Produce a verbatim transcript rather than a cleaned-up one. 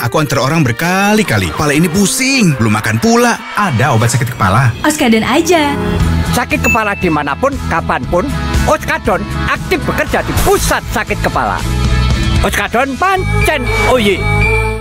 Aku antar orang berkali-kali. Kepala ini pusing, belum makan pula. Ada obat sakit kepala? Oskadon aja. Sakit kepala dimanapun, kapanpun, Oskadon aktif bekerja di pusat sakit kepala. Oskadon pancen oye.